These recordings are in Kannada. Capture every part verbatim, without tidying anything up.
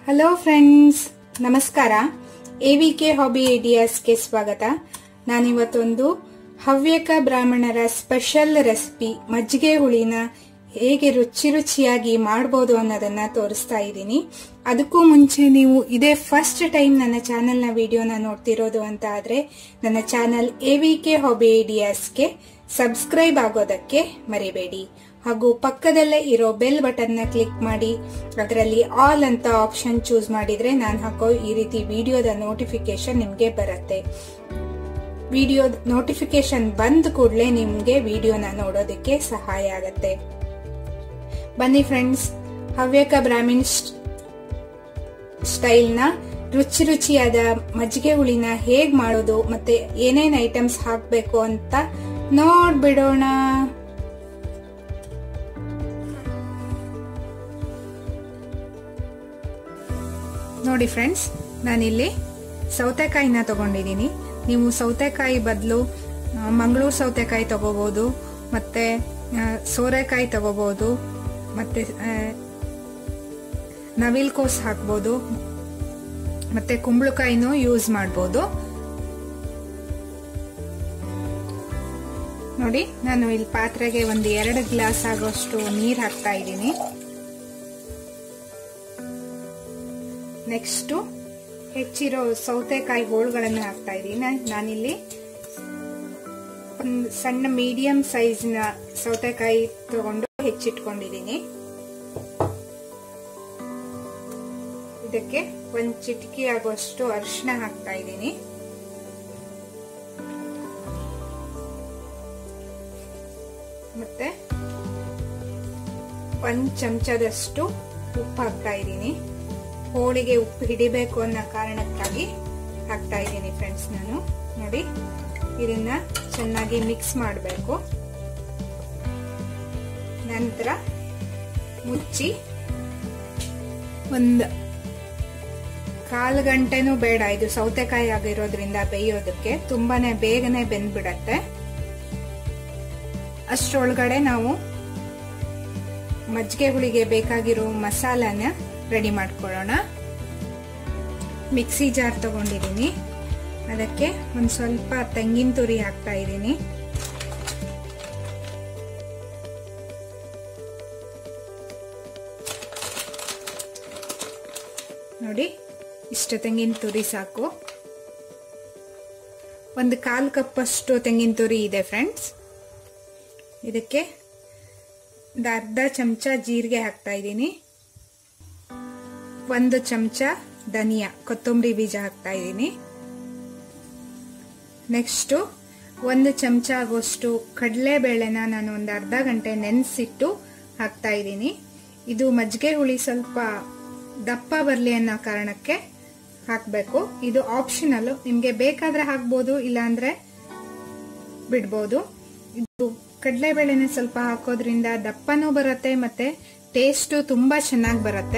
ಹಲೋ ಫ್ರೆಂಡ್ಸ್, ನಮಸ್ಕಾರ. ಎವಿಕೆ ಹಾಬಿ ಐಡಿಯಾಸ್ ಗೆ ಸ್ವಾಗತ. ನಾನಿವತ್ತೊಂದು ಹವ್ಯಕ ಬ್ರಾಹ್ಮಣರ ಸ್ಪೆಷಲ್ ರೆಸಿಪಿ ಮಜ್ಜಿಗೆ ಹುಳಿನ ಹೇಗೆ ರುಚಿ ರುಚಿಯಾಗಿ ಮಾಡಬಹುದು ಅನ್ನೋದನ್ನ ತೋರಿಸ್ತಾ ಇದ್ದೀನಿ. ಅದಕ್ಕೂ ಮುಂಚೆ ನೀವು ಇದೇ ಫಸ್ಟ್ ಟೈಮ್ ನನ್ನ ಚಾನೆಲ್ ನ ವಿಡಿಯೋನ ನೋಡ್ತಿರೋದು ಅಂತ ಆದ್ರೆ ನನ್ನ ಚಾನೆಲ್ ಎವಿಕೆ ಹಾಬಿ ಐಡಿಯಾಸ್ಗೆ ಸಬ್ಸ್ಕ್ರೈಬ್ ಆಗೋದಕ್ಕೆ ಮರಿಬೇಡಿ. ಹಾಗೂ ಪಕ್ಕದಲ್ಲೇ ಇರೋ ಬೆಲ್ ಬಟನ್ ನ ಕ್ಲಿಕ್ ಮಾಡಿ ಅದರಲ್ಲಿ ಆಲ್ ಅಂತ ಆಪ್ಷನ್ ಚೂಸ್ ಮಾಡಿದ್ರೆ ನಾನು ಹಾಕೋ ಈ ರೀತಿ ವಿಡಿಯೋದ ನೋಟಿಫಿಕೇಶನ್ ನಿಮ್ಗೆ ಬರುತ್ತೆ. ವಿಡಿಯೋ ನೋಟಿಫಿಕೇಶನ್ ಬಂದ ಕೂಡಲೇ ನಿಮ್ಗೆ ವಿಡಿಯೋನ ನೋಡೋದಕ್ಕೆ ಸಹಾಯ ಆಗತ್ತೆ. ಬನ್ನಿ ಫ್ರೆಂಡ್ಸ್, ಹವ್ಯಕ ಬ್ರಾಹ್ಮಣ್ ಸ್ಟೈಲ್ ನ ರುಚಿ ರುಚಿಯಾದ ಮಜ್ಜಿಗೆ ಹುಳಿನ ಹೇಗ್ ಮಾಡೋದು ಮತ್ತೆ ಏನೇನ್ ಐಟಮ್ಸ್ ಹಾಕ್ಬೇಕು ಅಂತ ನೋಡ್ಬಿಡೋಣ. ನೋಡಿ ಫ್ರೆಂಡ್ಸ್, ನಾನಿಲ್ಲಿ ಸೌತೆಕಾಯಿನ ತಗೊಂಡಿದ್ದೀನಿ. ನೀವು ಸೌತೆಕಾಯಿ ಬದಲು ಮಂಗಳೂರು ಸೌತೆಕಾಯಿ ತಗೋಬಹುದು, ಮತ್ತೆ ಸೋರೆಕಾಯಿ ತಗೋಬಹುದು, ಮತ್ತೆ ನವಿಲ್ಕೋಸ್ ಹಾಕ್ಬೋದು, ಮತ್ತೆ ಕುಂಬಳಕಾಯಿನೂ ಯೂಸ್ ಮಾಡಬಹುದು. ನೋಡಿ, ನಾನು ಇಲ್ಲಿ ಪಾತ್ರೆಗೆ ಒಂದು ಎರಡು ಗ್ಲಾಸ್ ಆಗೋಷ್ಟು ನೀರು ಹಾಕ್ತಾ ಇದ್ದೀನಿ. ನೆಕ್ಸ್ಟ್ ಹೆಚ್ಚಿರೋ ಸೌತೆಕಾಯಿ ಹೋಳುಗಳನ್ನ ಹಾಕ್ತಾ ಇದ್ದೀನಿ. ನಾನಿಲ್ಲಿ ಒಂದು ಸಣ್ಣ ಮೀಡಿಯಂ ಸೈಜ್ ನ ಸೌತೆಕಾಯಿ ತಗೊಂಡು ಹೆಚ್ಚಿಟ್ಕೊಂಡಿದ್ದೀನಿ. ಇದಕ್ಕೆ ಒಂದು ಚಿಟಿಕೆ ಆಗುವಷ್ಟು ಅರಿಶಿನ ಹಾಕ್ತಾ ಇದ್ದೀನಿ. ಮತ್ತೆ ಒಂದ್ ಚಮಚದಷ್ಟು ಉಪ್ಪು ಹಾಕ್ತಾ ಇದ್ದೀನಿ. ಹೋಳಿಗೆ ಉಪ್ಪು ಹಿಡಿಬೇಕು ಅನ್ನೋ ಕಾರಣಕ್ಕಾಗಿ ಹಾಕ್ತಾ ಇದ್ದೀನಿ ಫ್ರೆಂಡ್ಸ್. ನಾನು ನೋಡಿ, ಇದನ್ನ ಚೆನ್ನಾಗಿ ಮಿಕ್ಸ್ ಮಾಡಬೇಕು. ನಂತರ ಮುಚ್ಚಿ ಒಂದು ಕಾಲು ಗಂಟೆನೂ ಬೇಡ, ಇದು ಸೌತೆಕಾಯಿ ಆಗಿರೋದ್ರಿಂದ ಬೇಯೋದಕ್ಕೆ ತುಂಬಾನೇ ಬೇಗನೆ ಬೆಂದ್ಬಿಡತ್ತೆ. ಅಷ್ಟರೊಳಗಡೆ ನಾವು ಮಜ್ಜಿಗೆ ಹುಳಿಗೆ ಬೇಕಾಗಿರೋ ಮಸಾಲಾನ ರೆಡಿ ಮಾಡ್ಕೊಳ್ಳೋಣ. ಮಿಕ್ಸಿ ಜಾರ್ ತಗೊಂಡಿದ್ದೀನಿ. ಅದಕ್ಕೆ ಒಂದ್ ಸ್ವಲ್ಪ ತೆಂಗಿನ ತುರಿ ಹಾಕ್ತಾ ಇದ್ದೀನಿ. ನೋಡಿ, ಇಷ್ಟು ತೆಂಗಿನ ತುರಿ ಸಾಕು. ಒಂದು ಕಾಲ್ ಕಪ್ ಅಷ್ಟು ತೆಂಗಿನ ತುರಿ ಇದೆ ಫ್ರೆಂಡ್ಸ್. ಇದಕ್ಕೆ ಒಂದು ಅರ್ಧ ಚಮಚ ಜೀರಿಗೆ ಹಾಕ್ತಾ ಇದ್ದೀನಿ. ಒಂದು ಚಮಚ ಧನಿಯಾ ಕೊತ್ತಂಬರಿ ಬೀಜ ಹಾಕ್ತಾ ಇದ್ದೀನಿ. ನೆಕ್ಸ್ಟ್ ಒಂದು ಚಮಚ ಆಗುವಷ್ಟು ಕಡಲೆಬೇಳೆನ ನಾನು ಒಂದು ಅರ್ಧ ಗಂಟೆ ನೆನೆಸಿಟ್ಟು ಹಾಕ್ತಾ ಇದ್ದೀನಿ. ಇದು ಮಜ್ಜಿಗೆ ಹುಳಿ ಸ್ವಲ್ಪ ದಪ್ಪ ಬರ್ಲಿ ಅನ್ನೋ ಕಾರಣಕ್ಕೆ ಹಾಕ್ಬೇಕು. ಇದು ಆಪ್ಷನಲ್, ನಿಮ್ಗೆ ಬೇಕಾದ್ರೆ ಹಾಕ್ಬೋದು, ಇಲ್ಲಾಂದ್ರೆ ಬಿಡ್ಬೋದು. ಇದು ಕಡಲೆಬೇಳೆನ ಸ್ವಲ್ಪ ಹಾಕೋದ್ರಿಂದ ದಪ್ಪನೂ ಬರುತ್ತೆ ಮತ್ತೆ ಟೇಸ್ಟು ತುಂಬಾ ಚೆನ್ನಾಗಿ ಬರುತ್ತೆ.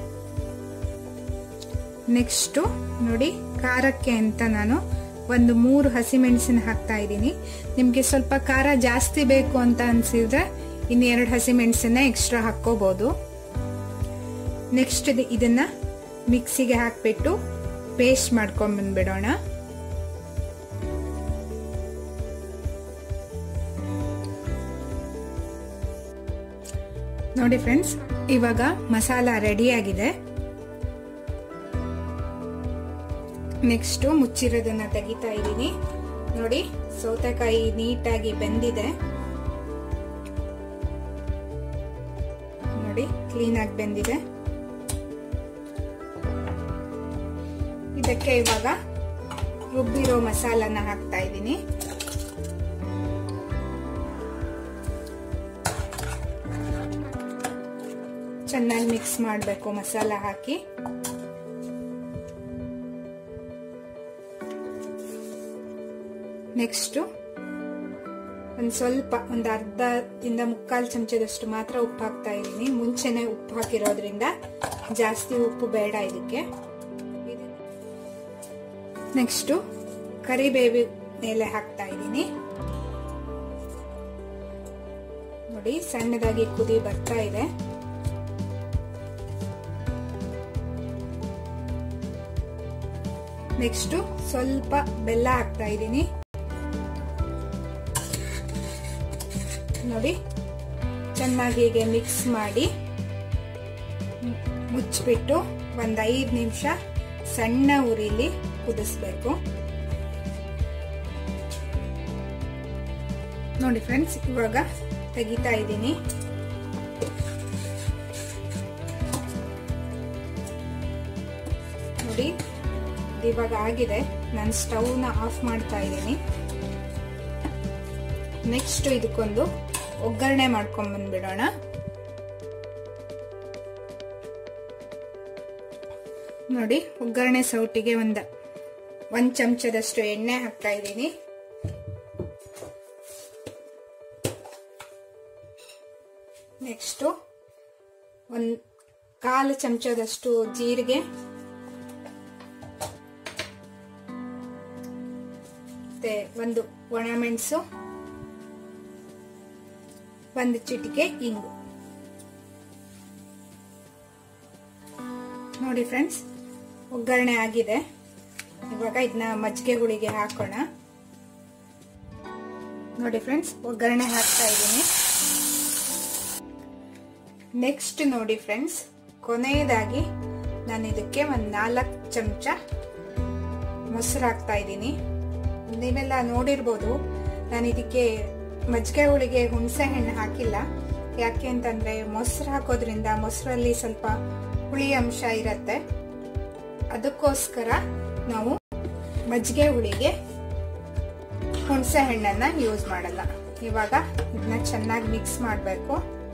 ನೆಕ್ಸ್ಟ್ ನೋಡಿ, ಖಾರಕ್ಕೆ ಅಂತ ನಾನು ಒಂದು ಮೂರು ಹಸಿಮೆಣಸಿನ ಹಾಕ್ತಾ ಇದ್ದೀನಿ. ನಿಮ್ಗೆ ಸ್ವಲ್ಪ ಖಾರ ಜಾಸ್ತಿ ಬೇಕು ಅಂತ ಅನ್ಸಿದ್ರೆ ಇನ್ನೆರಡು ಹಸಿಮೆಣಸನ್ನ ಎಕ್ಸ್ಟ್ರಾ ಹಾಕೋಬಹುದು. ನೆಕ್ಸ್ಟ್ ಇದನ್ನ ಮಿಕ್ಸಿಗೆ ಹಾಕ್ಬಿಟ್ಟು ಪೇಸ್ಟ್ ಮಾಡ್ಕೊಂಡ್ ಬಂದ್ಬಿಡೋಣ. ನೋಡಿ ಫ್ರೆಂಡ್ಸ್, ಇವಾಗ ಮಸಾಲ ರೆಡಿ ಆಗಿದೆ. ನೆಕ್ಸ್ಟ್ ಮುಚ್ಚಿರೋದನ್ನ ತೆಗಿತಾ ಇದ್ದೀನಿ. ನೋಡಿ, ಸೌತೆಕಾಯಿ ನೀಟಾಗಿ ಬೆಂದಿದೆ. ನೋಡಿ, ಕ್ಲೀನ್ ಆಗಿ ಬೆಂದಿದೆ. ಇದಕ್ಕೆ ಇವಾಗ ರುಬ್ಬಿರೋ ಮಸಾಲನ ಹಾಕ್ತಾ ಇದ್ದೀನಿ. ಚೆನ್ನಾಗಿ ಮಿಕ್ಸ್ ಮಾಡಬೇಕು ಮಸಾಲ ಹಾಕಿ. ನೆಕ್ಸ್ಟ್ ಒಂದ್ ಸ್ವಲ್ಪ ಒಂದ್ ಅರ್ಧದಿಂದ ಮುಕ್ಕಾಲು ಚಮಚದಷ್ಟು ಮಾತ್ರ ಉಪ್ಪು ಹಾಕ್ತಾ ಇದ್ದೀನಿ. ಮುಂಚೆನೆ ಉಪ್ಪು ಹಾಕಿರೋದ್ರಿಂದ ಜಾಸ್ತಿ ಉಪ್ಪು ಬೇಡ ಇದಕ್ಕೆ. ನೆಕ್ಸ್ಟ್ ಕರಿಬೇವು ಮೇಲೆ ಹಾಕ್ತಾ ಇದ್ದೀನಿ. ನೋಡಿ, ಸಣ್ಣದಾಗಿ ಕುದಿ ಬರ್ತಾ ಇದೆ. ನೆಕ್ಸ್ಟ್ ಸ್ವಲ್ಪ ಬೆಲ್ಲ ಹಾಕ್ತಾ ಇದ್ದೀನಿ. ನೋಡಿ, ಚೆನ್ನಾಗಿ ಹೀಗೆ ಮಿಕ್ಸ್ ಮಾಡಿ ಮುಚ್ಚಿಬಿಟ್ಟು ಒಂದ್ ಐದು ನಿಮಿಷ ಸಣ್ಣ ಉರಿಲಿ ಕುದಿಸ್ಬೇಕು. ನೋಡಿ ಫ್ರೆಂಡ್ಸ್, ಇವಾಗ ತೆಗಿತಾ ಇದ್ದೀನಿ. ನೋಡಿ, ಇವಾಗ ಆಗಿದೆ. ನಾನು ಸ್ಟವ್ ನ ಆಫ್ ಮಾಡ್ತಾ ಇದ್ದೀನಿ. ನೆಕ್ಸ್ಟ್ ಇದಕ್ಕೊಂದು ಒಗ್ಗರಣೆ ಮಾಡ್ಕೊಂಡ್ ಬಂದ್ಬಿಡೋಣ. ನೋಡಿ, ಒಗ್ಗರಣೆ ಸೌಟಿಗೆ ಒಂದ ಒಂದ್ ಚಮಚದಷ್ಟು ಎಣ್ಣೆ ಹಾಕ್ತಾ ಇದ್ದೀನಿ. ನೆಕ್ಸ್ಟ್ ಒಂದ್ ಕಾಲು ಚಮಚದಷ್ಟು ಜೀರಿಗೆ, ಮತ್ತೆ ಒಂದು ಒಣಮೆಣಸು, ಒಂದು ಚಿಟಿಕೆ ಇಂಗು. ನೋಡಿ ಫ್ರೆಂಡ್ಸ್, ಒಗ್ಗರಣೆ ಆಗಿದೆ. ಇವಾಗ ಇದನ್ನ ಮಜ್ಜಿಗೆ ಹುಳಿಗೆ ಹಾಕೋಣ. ನೋಡಿ ಫ್ರೆಂಡ್ಸ್, ಒಗ್ಗರಣೆ ಹಾಕ್ತಾ ಇದ್ದೀನಿ. ನೆಕ್ಸ್ಟ್ ನೋಡಿ ಫ್ರೆಂಡ್ಸ್, ಕೊನೆಯದಾಗಿ ನಾನು ಇದಕ್ಕೆ ಒಂದ್ ನಾಲ್ಕು ಚಮಚ ಮೊಸರು ಹಾಕ್ತಾ ಇದ್ದೀನಿ. ನೀವೆಲ್ಲ ನೋಡಿರ್ಬೋದು, ನಾನು ಇದಕ್ಕೆ ಮಜ್ಜಿಗೆ ಹುಳಿಗೆ ಹುಣಸೆ ಹಣ್ಣು ಹಾಕಿಲ್ಲ. ಯಾಕೆ ಅಂತಂದ್ರೆ ಮೊಸರು ಹಾಕೋದ್ರಿಂದ ಮೊಸರಲ್ಲಿ ಸ್ವಲ್ಪ ಹುಳಿ ಅಂಶ ಇರತ್ತೆ. ಅದಕ್ಕೋಸ್ಕರ ನಾವು ಮಜ್ಜಿಗೆ ಹುಳಿಗೆ ಹುಣಸೆ ಹಣ್ಣನ್ನ ಯೂಸ್ ಮಾಡಲ್ಲ. ಇವಾಗ ಇದನ್ನ ಚೆನ್ನಾಗಿ ಮಿಕ್ಸ್ ಮಾಡಬೇಕು.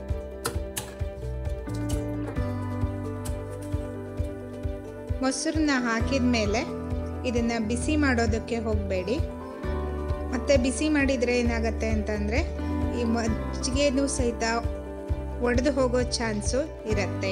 ಮೊಸರನ್ನ ಹಾಕಿದ್ಮೇಲೆ ಇದನ್ನ ಬಿಸಿ ಮಾಡೋದಕ್ಕೆ ಹೋಗಬೇಡಿ. ಮತ್ತೆ ಬಿಸಿ ಮಾಡಿದ್ರೆ ಏನಾಗತ್ತೆ ಅಂತಂದ್ರೆ ಈ ಮಜ್ಜಿಗೆನೂ ಸಹಿತ ಒಡೆದು ಹೋಗೋ ಚಾನ್ಸು ಇರತ್ತೆ.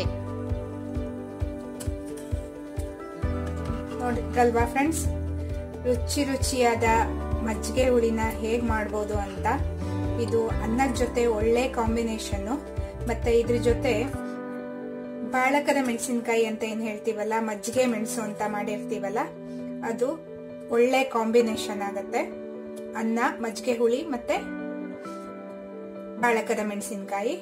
ನೋಡಿದ್ರಲ್ವಾ ಫ್ರೆಂಡ್ಸ್, ರುಚಿ ರುಚಿಯಾದ ಮಜ್ಜಿಗೆ ಹುಳಿನ ಹೇಗ್ ಮಾಡ್ಬೋದು ಅಂತ. ಇದು ಅನ್ನದ ಜೊತೆ ಒಳ್ಳೆ ಕಾಂಬಿನೇಷನ್. ಮತ್ತೆ ಇದ್ರ ಜೊತೆ ಬಾಳಕದ ಮೆಣಸಿನಕಾಯಿ ಅಂತ ಏನ್ ಹೇಳ್ತೀವಲ್ಲ, ಮಜ್ಜಿಗೆ ಮೆಣಸು ಅಂತ ಮಾಡಿರ್ತೀವಲ್ಲ, ಅದು ಒಳ್ಳೆ ಕಾಂಬಿನೇಷನ್ ಆಗತ್ತೆ. ಅನ್ನ, ಮಜ್ಜಿಗೆ ಹುಳಿ ಮತ್ತೆ ಬಾಳಕದ ಮೆಣಸಿನಕಾಯಿ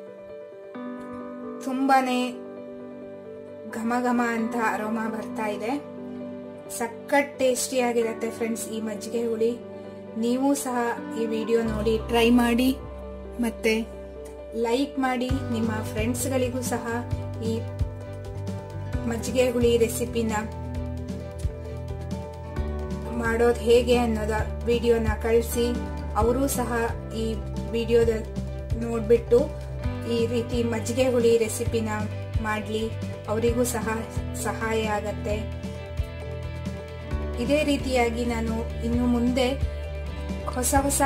ತುಂಬಾನೇ ಘಮ ಘಮ ಅಂತ ಅರೋಮಾ ಬರ್ತಾ ಇದೆ. ಸಖತ್ ಟೇಸ್ಟಿ ಆಗಿರತ್ತೆ ಫ್ರೆಂಡ್ಸ್ ಈ ಮಜ್ಜಿಗೆ ಹುಳಿ. ನೀವು ಸಹ ಈ ವಿಡಿಯೋ ನೋಡಿ ಟ್ರೈ ಮಾಡಿ, ಮತ್ತೆ ಲೈಕ್ ಮಾಡಿ. ನಿಮ್ಮ ಫ್ರೆಂಡ್ಸ್ಗಳಿಗೂ ಸಹ ಈ ಮಜ್ಜಿಗೆ ಹುಳಿ ರೆಸಿಪಿನ ಮಾಡೋದು ಹೇಗೆ ಅನ್ನೋದ ವಿಡಿಯೋನ ಕಳಿಸಿ. ಅವರು ಸಹ ಈ ವಿಡಿಯೋದ ನೋಡ್ಬಿಟ್ಟು ಈ ರೀತಿ ಮಜ್ಜಿಗೆ ಹುಳಿ ರೆಸಿಪಿನ ಮಾಡ್ಲಿ, ಅವರಿಗೂ ಸಹ ಸಹಾಯ ಆಗತ್ತೆ. ಇದೇ ರೀತಿಯಾಗಿ ನಾನು ಇನ್ನು ಮುಂದೆ ಹೊಸ ಹೊಸ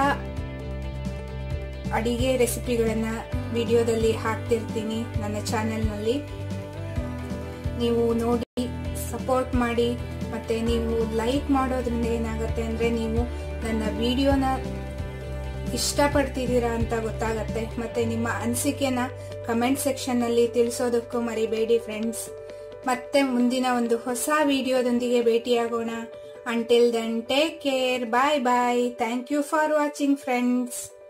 ಅಡಿಗೆ ರೆಸಿಪಿಗಳನ್ನ ವಿಡಿಯೋದಲ್ಲಿ ಹಾಕ್ತಿರ್ತೀನಿ ನನ್ನ ಚಾನೆಲ್ನಲ್ಲಿ. ನೀವು ನೋಡಿ ಸಪೋರ್ಟ್ ಮಾಡಿ. ಮತ್ತೆ ನೀವು ಲೈಕ್ ಮಾಡೋದ್ರಿಂದ ಏನಾಗುತ್ತೆ ಅಂದ್ರೆ ನೀವು ನನ್ನ ವಿಡಿಯೋನ ಇಷ್ಟಪಡ್ತಿದ್ದೀರಾ ಅಂತ ಗೊತ್ತಾಗತ್ತೆ. ಮತ್ತೆ ನಿಮ್ಮ ಅನಿಸಿಕೆನ ಕಮೆಂಟ್ ಸೆಕ್ಷನ್ ನಲ್ಲಿ ತಿಳಿಸೋದಕ್ಕೂ ಮರಿಬೇಡಿ ಫ್ರೆಂಡ್ಸ್. ಮತ್ತೆ ಮುಂದಿನ ಒಂದು ಹೊಸ ವಿಡಿಯೋದೊಂದಿಗೆ ಭೇಟಿಯಾಗೋಣ. Until then, take care. Bye bye. Thank you for watching, friends.